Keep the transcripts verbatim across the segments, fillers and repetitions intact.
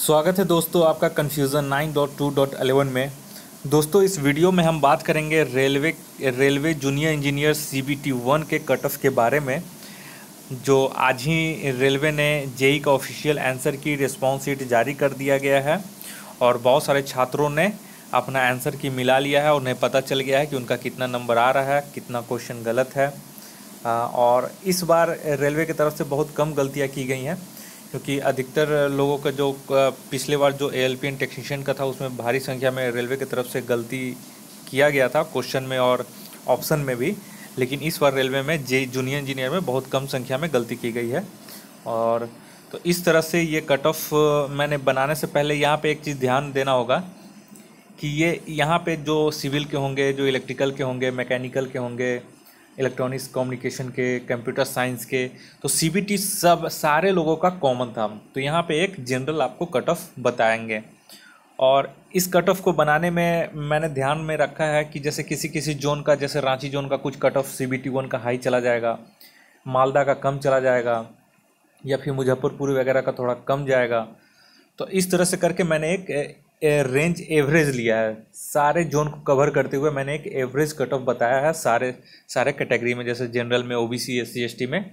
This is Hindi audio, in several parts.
स्वागत है दोस्तों आपका confusion nine dot two dot eleven में। दोस्तों इस वीडियो में हम बात करेंगे railway railway junior engineer C B T one के कट ऑफ के बारे में, जो आज ही रेलवे ने जेई का official answer key response sheet जारी कर दिया गया है और बहुत सारे छात्रों ने अपना आंसर की मिला लिया है। उन्हें पता चल गया है कि उनका कितना नंबर आ रहा है, कितना क्वेश्चन गलत है। और इस बार रेलवे की तरफ से बहुत कम गलतियाँ की गई हैं, क्योंकि अधिकतर लोगों का जो पिछले बार जो A L P and technician का था उसमें भारी संख्या में रेलवे की तरफ से गलती किया गया था क्वेश्चन में और ऑप्शन में भी। लेकिन इस बार रेलवे में जे जूनियर इंजीनियर में बहुत कम संख्या में गलती की गई है। और तो इस तरह से ये कट ऑफ मैंने बनाने से पहले यहाँ पे एक चीज़ ध्यान देना होगा कि ये यहाँ पे जो सिविल के होंगे, जो इलेक्ट्रिकल के होंगे, मैकेनिकल के होंगे, इलेक्ट्रॉनिक्स कम्युनिकेशन के, कंप्यूटर साइंस के, तो सीबीटी सब सारे लोगों का कॉमन था। तो यहाँ पे एक जनरल आपको कट ऑफ बताएंगे। और इस कट ऑफ को बनाने में मैंने ध्यान में रखा है कि जैसे किसी किसी जोन का, जैसे रांची जोन का कुछ कट ऑफ सीबीटी वन का हाई चला जाएगा, मालदा का कम चला जाएगा, या फिर मुजफ्फरपुर वगैरह का थोड़ा कम जाएगा। तो इस तरह से करके मैंने एक रेंज एवरेज लिया है, सारे जोन को कवर करते हुए मैंने एक एवरेज कट ऑफ बताया है सारे सारे कैटेगरी में, जैसे जनरल में, ओबीसी, एससी, एसटी में।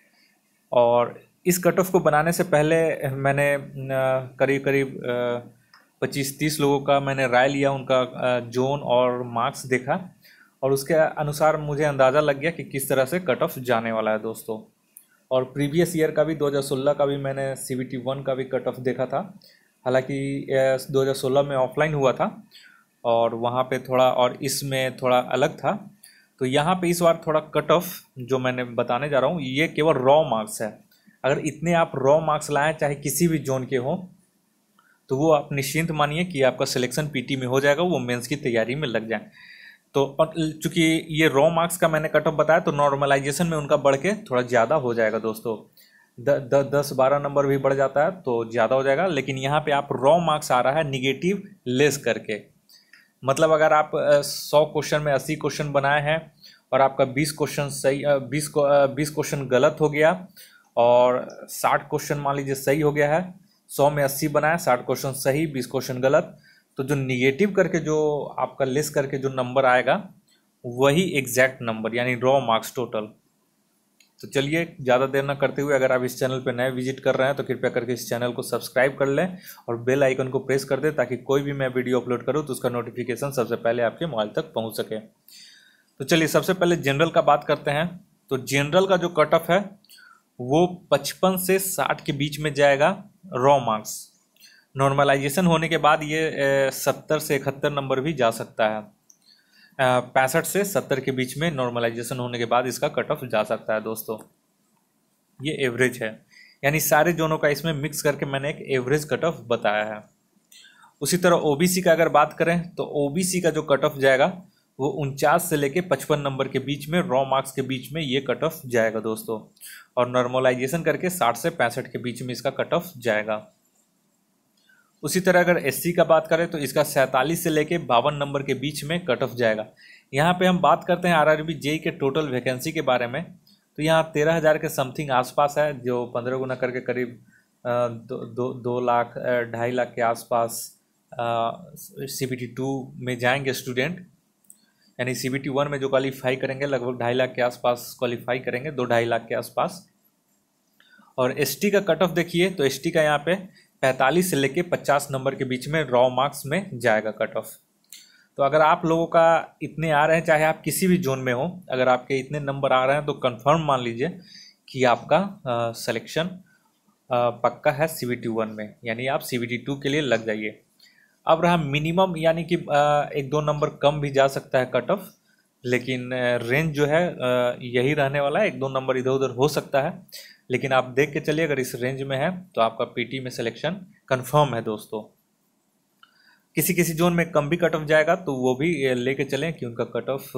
और इस कट ऑफ को बनाने से पहले मैंने करीब करीब पच्चीस तीस लोगों का मैंने राय लिया, उनका जोन और मार्क्स देखा, और उसके अनुसार मुझे अंदाज़ा लग गया कि किस तरह से कट ऑफ जाने वाला है दोस्तों। और प्रीवियस ईयर का भी दो हज़ार सोलह का भी मैंने सीबीटी वन का भी कट ऑफ देखा था। हालांकि दो हज़ार सोलह में ऑफलाइन हुआ था और वहाँ पे थोड़ा, और इसमें थोड़ा अलग था। तो यहाँ पे इस बार थोड़ा कट ऑफ जो मैंने बताने जा रहा हूँ ये केवल रॉ मार्क्स है। अगर इतने आप रॉ मार्क्स लाएँ चाहे किसी भी जोन के हों, तो वो आप निश्चिंत मानिए कि आपका सिलेक्शन पीटी में हो जाएगा, वो मेंस की तैयारी में लग जाए। तो चूँकि ये रॉ मार्क्स का मैंने कट ऑफ बताया, तो नॉर्मलाइजेशन में उनका बढ़ के थोड़ा ज़्यादा हो जाएगा दोस्तों। द, द, दस बारह नंबर भी बढ़ जाता है तो ज़्यादा हो जाएगा। लेकिन यहाँ पे आप रॉ मार्क्स आ रहा है निगेटिव लेस करके, मतलब अगर आप सौ क्वेश्चन में अस्सी क्वेश्चन बनाए हैं और आपका बीस क्वेश्चन सही, बीस को बीस क्वेश्चन गलत हो गया और साठ क्वेश्चन मान लीजिए सही हो गया है, सौ में अस्सी बनाए, साठ क्वेश्चन सही, बीस क्वेश्चन गलत, तो जो निगेटिव करके जो आपका लेस करके जो नंबर आएगा वही एग्जैक्ट नंबर, यानी रॉ मार्क्स टोटल। तो चलिए ज़्यादा देर ना करते हुए, अगर आप इस चैनल पर नए विजिट कर रहे हैं तो कृपया करके इस चैनल को सब्सक्राइब कर लें और बेल आइकन को प्रेस कर दें, ताकि कोई भी मैं वीडियो अपलोड करूं तो उसका नोटिफिकेशन सबसे पहले आपके मोबाइल तक पहुंच सके। तो चलिए सबसे पहले जनरल का बात करते हैं। तो जनरल का जो कट ऑफ है वो पचपन से साठ के बीच में जाएगा रॉ मार्क्स। नॉर्मलाइजेशन होने के बाद ये सत्तर से इकहत्तर नंबर भी जा सकता है। पैंसठ से सत्तर के बीच में नॉर्मलाइजेशन होने के बाद इसका कट ऑफ जा सकता है दोस्तों। ये एवरेज है, यानी सारे जोनों का इसमें मिक्स करके मैंने एक एवरेज कट ऑफ बताया है। उसी तरह ओबीसी का अगर बात करें तो ओबीसी का जो कट ऑफ जाएगा वो उनचास से लेके पचपन नंबर के बीच में, रॉ मार्क्स के बीच में ये कट ऑफ जाएगा दोस्तों। और नॉर्मलाइजेशन करके साठ से पैंसठ के बीच में इसका कट ऑफ जाएगा। उसी तरह अगर एससी का बात करें तो इसका सैंतालीस से लेके बावन नंबर के बीच में कट ऑफ जाएगा। यहाँ पे हम बात करते हैं आरआरबी जेई के टोटल वैकेंसी के बारे में। तो यहाँ तेरह हज़ार के समथिंग आसपास है, जो पंद्रह गुना करके करीब दो दो दो लाख ढाई लाख के आसपास सीबीटी टू में जाएंगे स्टूडेंट। यानी सीबीटी वन में जो क्वालिफाई करेंगे लगभग ढाई लाख के आसपास क्वालिफाई करेंगे, दो ढाई लाख के आसपास। और एसटी का कट ऑफ देखिए तो एसटी का यहाँ पे पैंतालीस से लेके पचास नंबर के बीच में रॉ मार्क्स में जाएगा कट ऑफ। तो अगर आप लोगों का इतने आ रहे हैं, चाहे आप किसी भी जोन में हो, अगर आपके इतने नंबर आ रहे हैं तो कंफर्म मान लीजिए कि आपका सिलेक्शन पक्का है सीबीटी वन में, यानी आप सीबीटी टू के लिए लग जाइए। अब रहा मिनिमम, यानी कि आ, एक दो नंबर कम भी जा सकता है कट ऑफ, लेकिन रेंज जो है आ, यही रहने वाला है। एक दो नंबर इधर उधर हो सकता है, लेकिन आप देख के चलिए अगर इस रेंज में है तो आपका पीटी में सिलेक्शन कंफर्म है दोस्तों। किसी किसी जोन में कम भी कट ऑफ जाएगा तो वो भी लेके चलें कि उनका कट ऑफ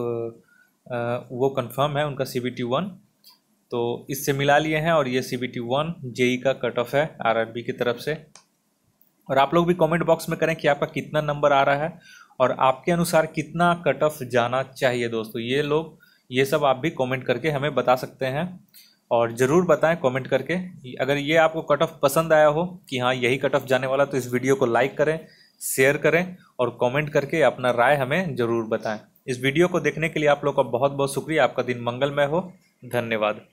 वो कंफर्म है, उनका सीबीटी वन। तो इससे मिला लिए हैं, और ये सीबीटी वन जेई का कट ऑफ है आरआरबी की तरफ से। और आप लोग भी कमेंट बॉक्स में करें कि आपका कितना नंबर आ रहा है और आपके अनुसार कितना कट ऑफ जाना चाहिए दोस्तों। ये लोग ये सब आप भी कमेंट करके हमें बता सकते हैं। और ज़रूर बताएं कमेंट करके, अगर ये आपको कट ऑफ पसंद आया हो कि हाँ यही कट ऑफ जाने वाला, तो इस वीडियो को लाइक करें, शेयर करें और कमेंट करके अपना राय हमें ज़रूर बताएं। इस वीडियो को देखने के लिए आप लोग का बहुत बहुत शुक्रिया। आपका दिन मंगलमय हो। धन्यवाद।